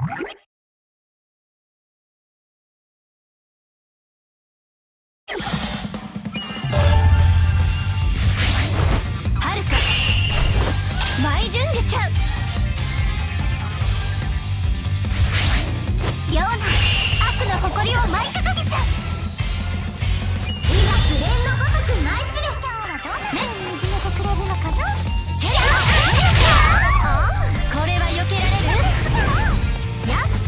はるか舞純樹ちゃん、リョウナ悪の誇りを舞い掲げちゃう。今不連のごとく舞い散る。今日はどんな風にじめてくれるのかな。テラス、ああ、これは避けられる。やっ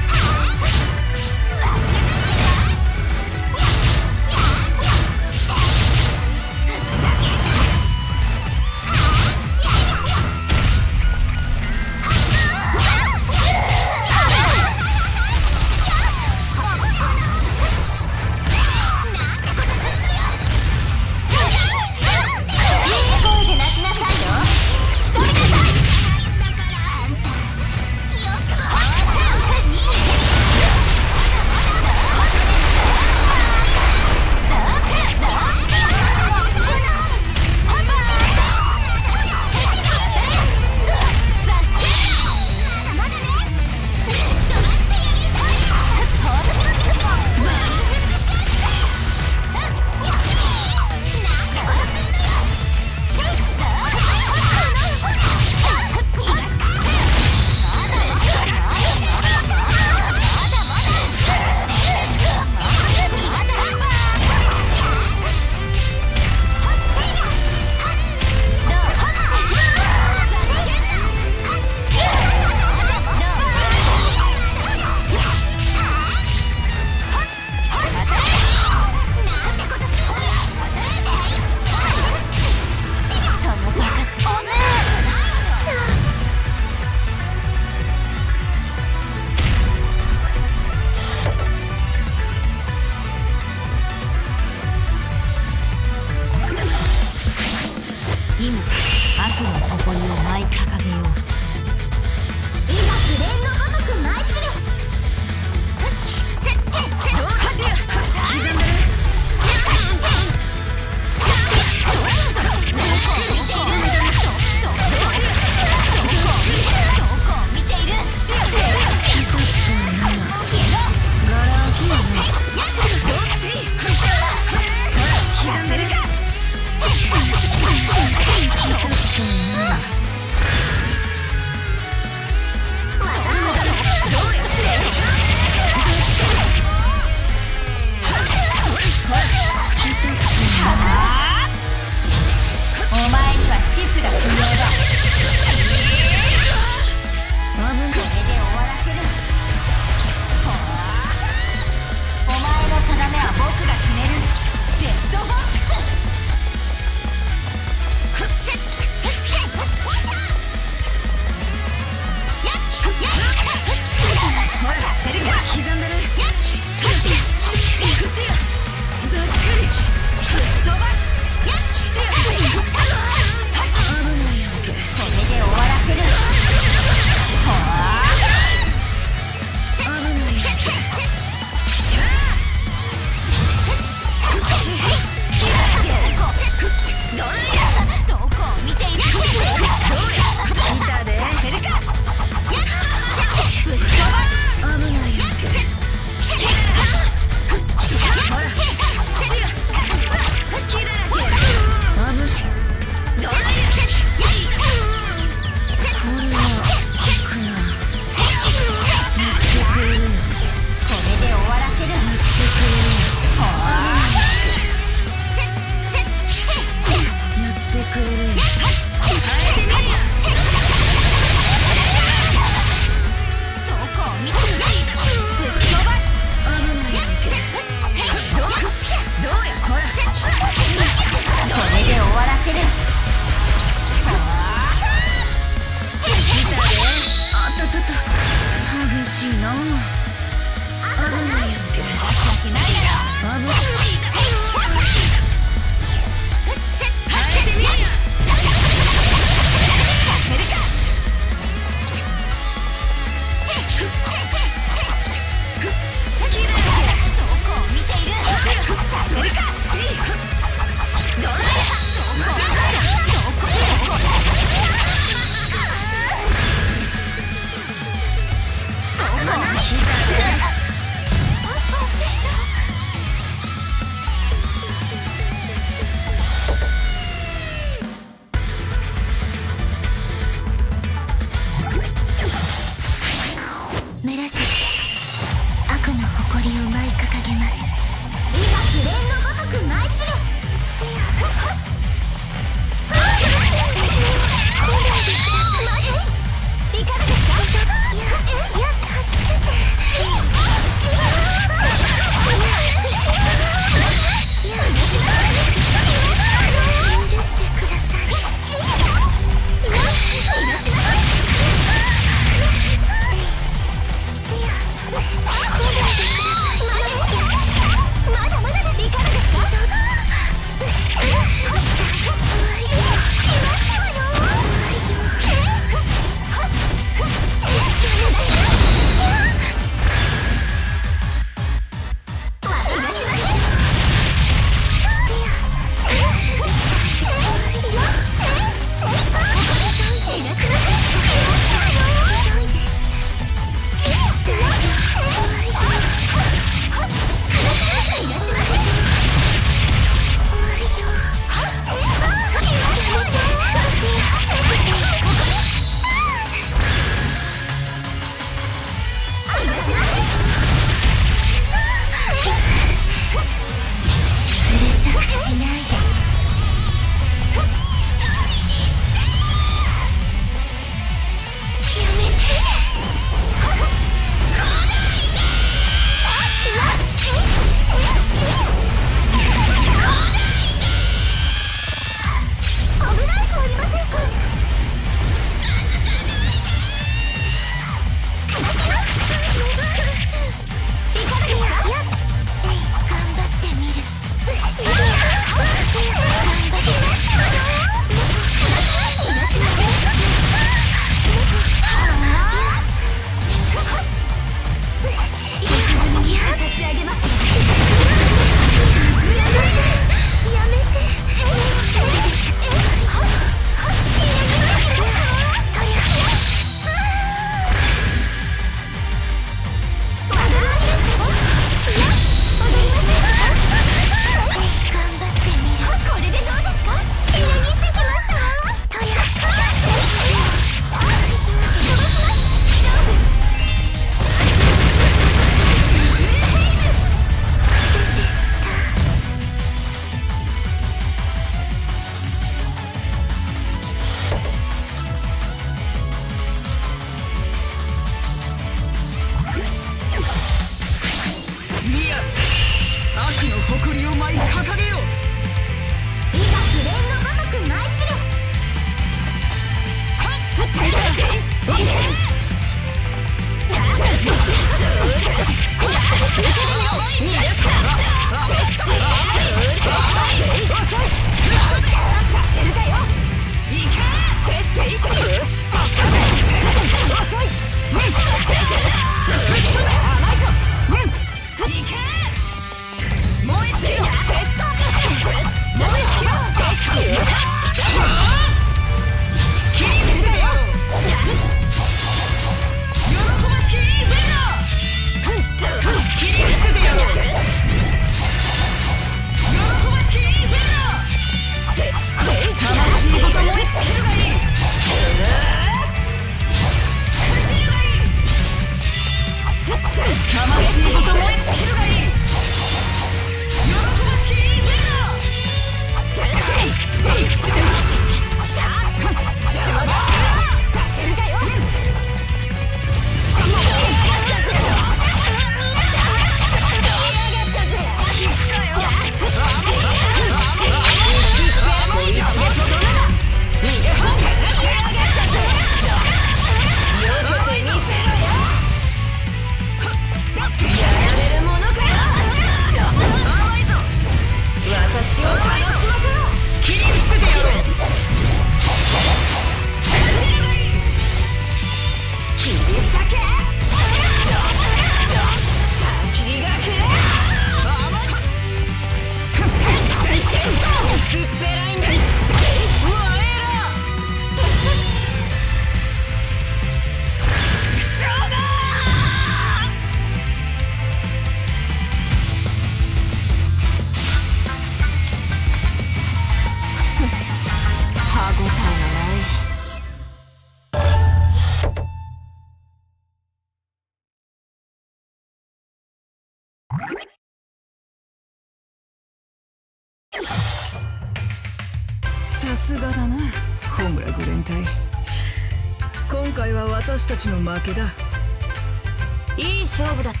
すがだな、ホムラグレン隊。今回は私たちの負けだ。 いい勝負だった。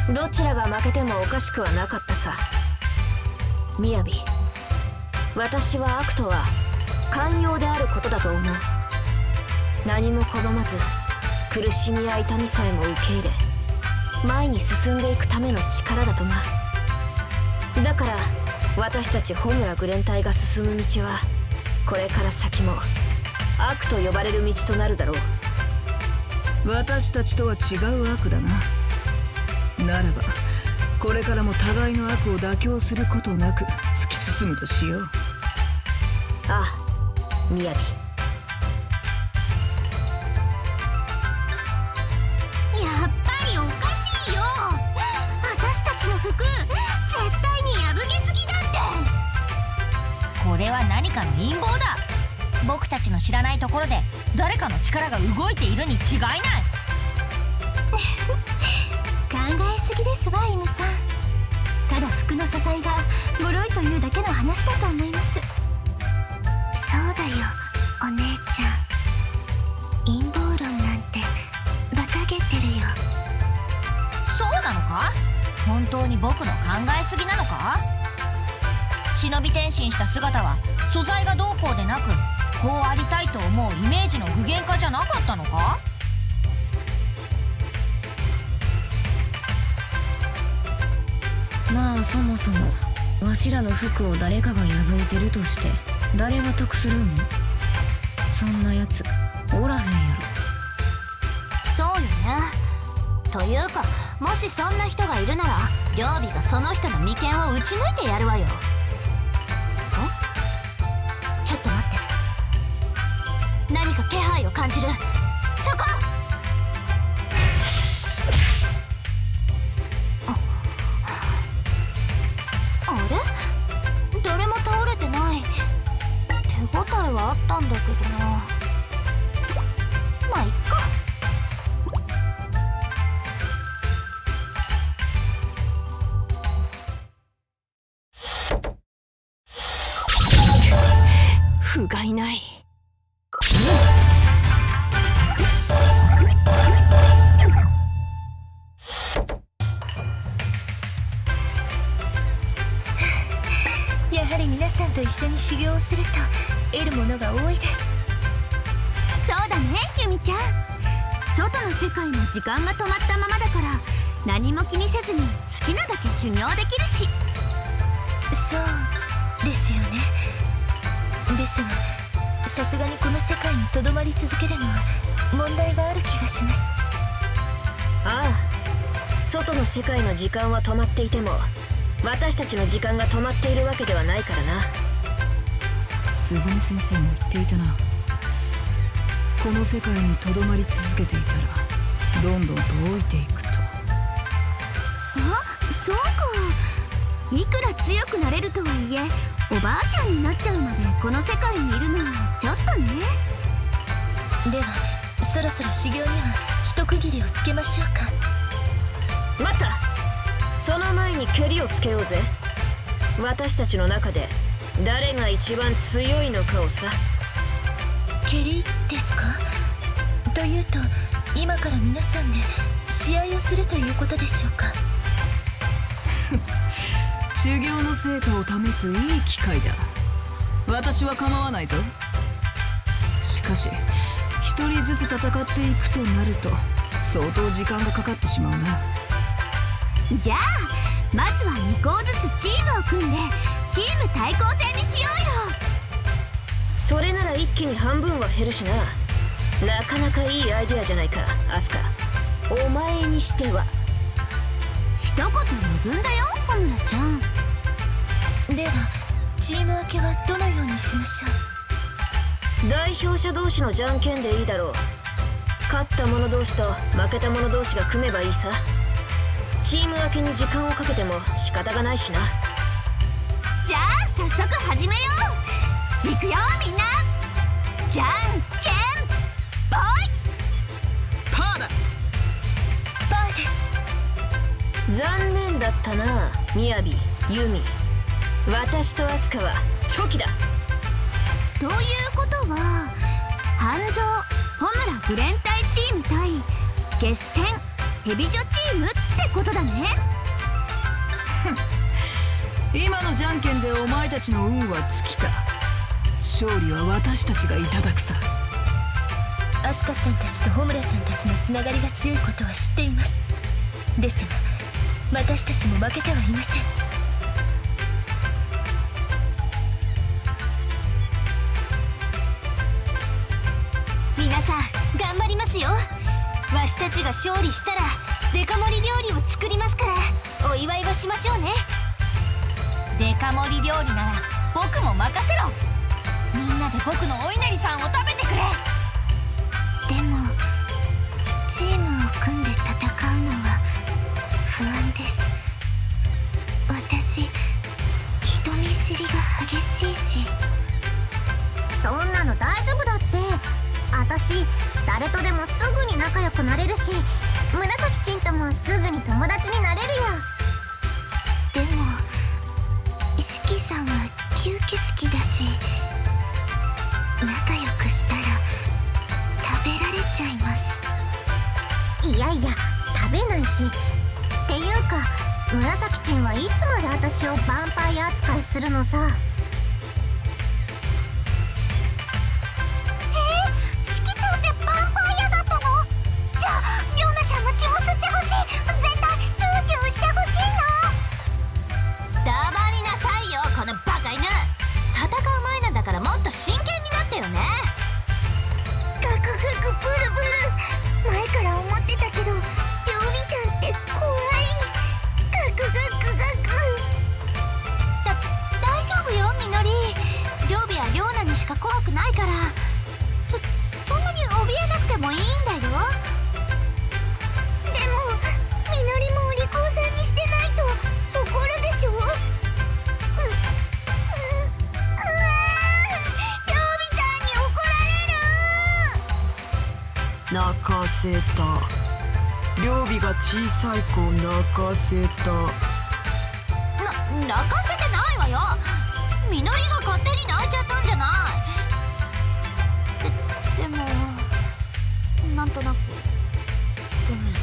どちらが負けてもおかしくはなかったさ。みやび、私は悪とは寛容であることだと思う。何も拒まず苦しみや痛みさえも受け入れ前に進んでいくための力だとな。だから私たちホムラグレン隊が進む道はこれから先も悪と呼ばれる道となるだろう。 私たちとは違う悪だな。ならばこれからも互いの悪を妥協することなく突き進むとしよう。 ああ、みやび。 やっぱりおかしいよ。私たちの服絶対に破けすぎだって。 これは何かの陰謀だ。僕たちの知らないところで誰かの力が動いているに違いない。 考えすぎですわ、イムさん。ただ服の素材が脆いというだけの話だと思います。そうだよ、お姉ちゃん。陰謀論なんて馬鹿げてるよ。 そうなのか？本当に僕の考えすぎなのか？忍び転身した姿は素材がどうこうでなく、こうありたいと思うイメージの具現化じゃなかったのか？ まあそもそもわしらの服を誰かが破いてるとして誰が得するん？そんなやつおらへんやろ。 そうよね。というか、もしそんな人がいるなら両備がその人の眉間を打ち抜いてやるわよ。ちょっと待って。何か気配を感じる。そこ！あれ？誰も倒れてない。手応えはあったんだけどな。まあいっか。 不甲斐ない。 やはり皆さんと一緒に修行をすると得るものが多いです。そうだね、ユミちゃん。外の世界も時間が止まったままだから何も気にせずに好きなだけ修行できるし。そうですよね。ですがさすがにこの世界にとどまり続けるのは問題がある気がします。 ああ、外の世界の時間は止まっていても私たちの時間が止まっているわけではないからな。 鈴音先生も言っていたな。この世界にとどまり続けていたらどんどんと老いていくと。 あ、そうか。いくら強くなれるとはいえおばあちゃんになっちゃうまでこの世界にいるのはちょっとね。ではそろそろ修行には一区切りをつけましょうか。 待った。その前に蹴りをつけようぜ。私たちの中で誰が一番強いのかをさ。 蹴りですか？というと今から皆さんで試合をするということでしょうか？ 修行の成果を試すいい機会だ。私は構わないぞ。しかし一人ずつ戦っていくとなると相当時間がかかってしまうな。 じゃあまずは2校ずつチームを組んでチーム対抗戦にしようよ。 それなら一気に半分は減るしな。なかなかいいアイデアじゃないか、アスカ。お前にしては。 一言余分だよ、小村ちゃん。ではチーム分けはどのようにしましょう？ 代表者同士のじゃんけんでいいだろう。勝った者同士と負けた者同士が組めばいいさ。チーム分けに時間をかけても仕方がないしな。 じゃあ早速始めよう。いくよみんな。じゃんけんぽい。 パーだ。 パーです。 残念だったな、みやび、ユミ。私とアスカはチョキだ。 ということは半蔵ホムラグレン隊チーム対決戦ヘビ女チームってことだね。 今のじゃんけんでお前たちの運は尽きた。勝利は私たちがいただくさ。 アスカさんたちとホムラさんたちのつながりが強いことは知っています。ですが私たちも負けてはいません。 皆さん頑張りますよ。わしたちが勝利したらデカ盛り料理を作りますからお祝いをしましょうね。 デカ盛り料理なら僕も任せろ。みんなで僕のお稲荷さんを食べてくれ。 でもチームを組んで戦うのは不安です。私人見知りが激しいし。そんなの大丈夫だって。私誰とでもすぐに仲良くなれるし、紫ちんともすぐに友達になれるよ。でも四季さんは吸血鬼だし、仲良くしたら食べられちゃいます。いやいや食べないし。っていうか紫ちんはいつまで私をヴァンパイア扱いするのさ。四季長ってヴァンパイアだったの？じゃあリョウナちゃんも血を吸ってほしい。絶対チューチューしてほしいの。 黙りなさいよこのバカ犬。戦う前なんだからもっと真剣になってよね。 ガクガクブルブル。前から思ってたけどリョウビちゃんって怖い。ガクガクガク。 大丈夫よみのり。リョウビはリョウナにしか怖くないから、そんなに怯えなくてもいいんだよ。 でもみのりもお利口さんにしてないと怒るでしょ。うわー、リョウビちゃんに怒られる。 泣かせた。両備が小さい子を泣かせた。 泣かせてないわよ。みのりが勝手に泣いちゃったんじゃない。でもなんとなくごめん。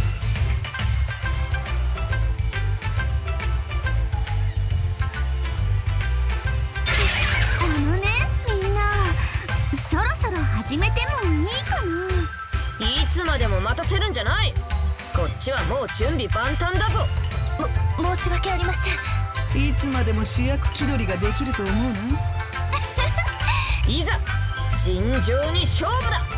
みんなそろそろ始めてもいいかな。 いつまでも待たせるんじゃない。こっちはもう準備万端だぞ。 申し訳ありません。 いつまでも主役気取りができると思うな。 いざ尋常に勝負だ。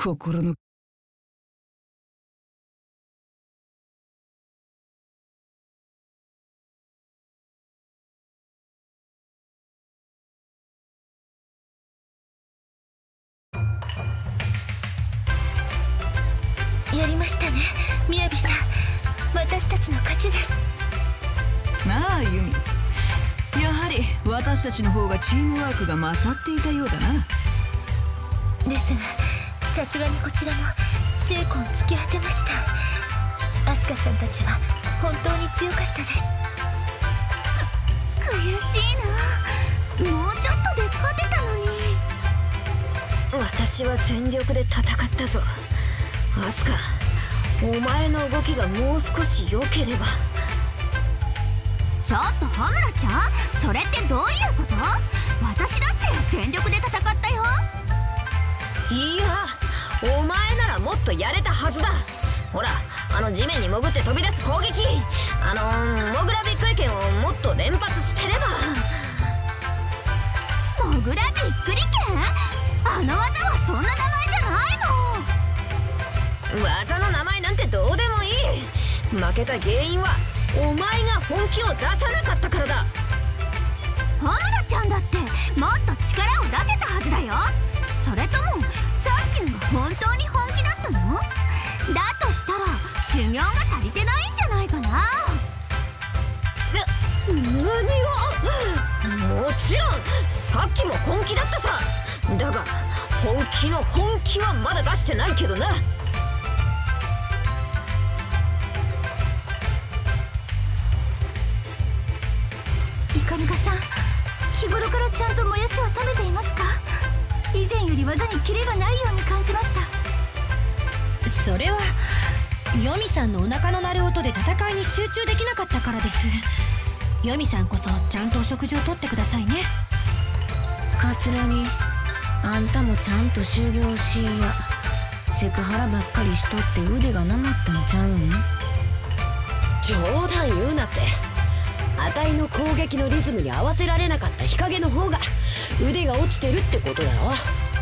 心のやりましたね、みやびさん。私たちの勝ちです。 なあユミ、やはり私たちの方がチームワークが勝っていたようだな。 ですがさすがにこちらも精魂尽き果てました。アスカさんたちは本当に強かったです。悔しいな。もうちょっとで勝てたのに。 私は全力で戦ったぞ。アスカ、お前の動きがもう少し良ければ。 ちょっとホムラちゃん、それってどういうこと？私だって全力で戦ったよ。 いや、お前ならもっとやれたはずだ。ほら、地面に潜って飛び出す攻撃、モグラビックリ剣をもっと連発してれば。 モグラビックリ剣？あの技はそんな名前じゃないもん。 技の名前なんてどうでもいい。負けた原因はお前が本気を出さなかったからだ。 ホムラちゃんだってもっと力を出せたはずだよ。それともさっきのが本当に本気だったの？だとしたら修行が足りてないんじゃないかな。 何を？もちろんさっきも本気だったさ。だが本気の本気はまだ出してないけどな。 イカルガさん、日頃からちゃんともやしは食べていますか？以前より技にキレがないように感じました。 それはヨミさんのお腹の鳴る音で戦いに集中できなかったからです。ヨミさんこそちゃんとお食事をとってくださいね。 カツラギ、あんたもちゃんと修行しいや。セクハラばっかりしとって腕がなまったんちゃうん？ 冗談言うなって。あたいの攻撃のリズムに合わせられなかった日陰の方が腕が落ちてるってことだろ。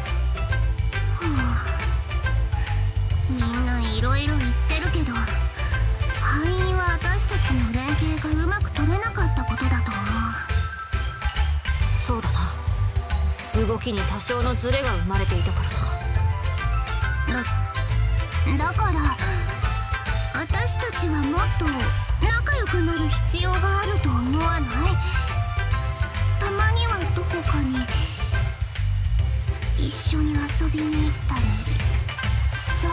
みんないろいろ言ってるけど、敗因は私たちの連携がうまく取れなかったことだと思う。 そうだな。動きに多少のズレが生まれていたからな。 だから私たちはもっと仲良くなる必要があると思わない？たまにはどこかに一緒に遊びに行ったりさ。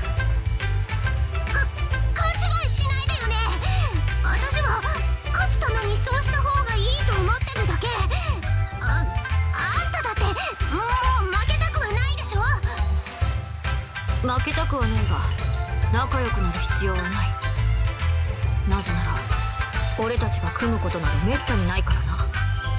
勘違いしないでよね。私は勝つためにそうした方がいいと思ってるだけ。あんただってもう負けたくはないでしょ？ 負けたくはないが仲良くなる必要はない。なぜなら俺たちが組むことなどめったにないからな。 やっぱ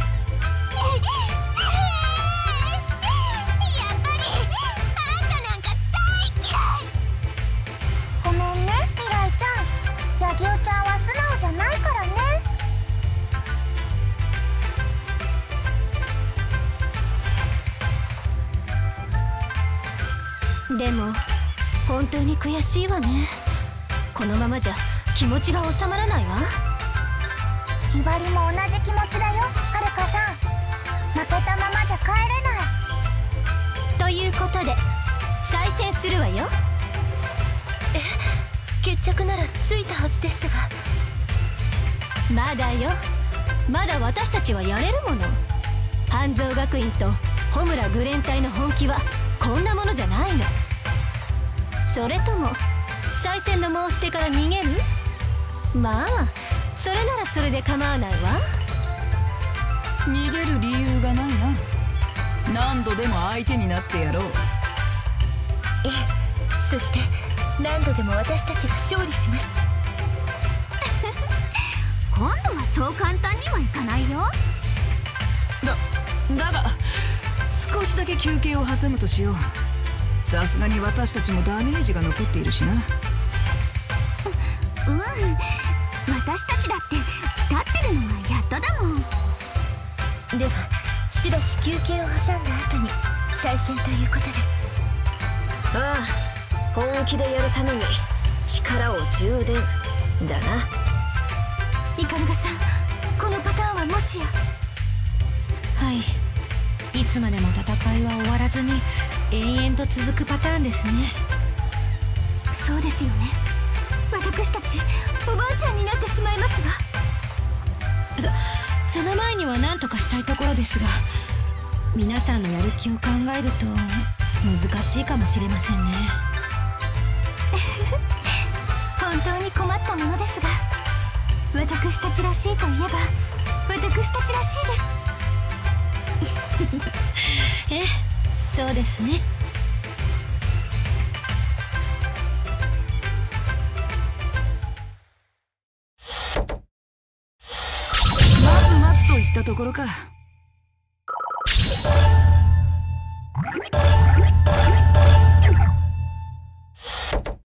りあんたなんか大嫌い。ごめんね未来ちゃん、ヤギオちゃんは素直じゃないからね。 でも本当に悔しいわね。このままじゃ気持ちが収まらないわ。 ひばりも同じ気持ちだよ、はるかさん。負けたままじゃ帰れない。 ということで再戦するわよ。 決着ならついたはずですが。 まだよ、まだ私たちはやれるもの。半蔵学院と穂村グレン隊の本気はこんなものじゃないの。それとも再戦の申し出から逃げる？まあそれならそれで構わないわ。 逃げる理由がないな。何度でも相手になってやろう。 そして何度でも私たちが勝利します。今度はそう簡単にはいかないよ。 だが少しだけ休憩を挟むとしよう。さすがに私たちもダメージが残っているしな。 私たちだって立ってるのはやっとだもん。ではしばし休憩を挟んだ後に再戦ということで。 ああ、本気でやるために力を充電だな。 イカルガさん、このパターンはもしや。 はい、いつまでも戦いは終わらずに延々と続くパターンですね。 そうですよね。私たちおばあちゃんになってしまいますわ。 その前には何とかしたいところですが、皆さんのやる気を考えると難しいかもしれませんね。 本当に困ったものですが、私たちらしいといえば私たちらしいです。 ええ、そうですね。 まず待つといったところか。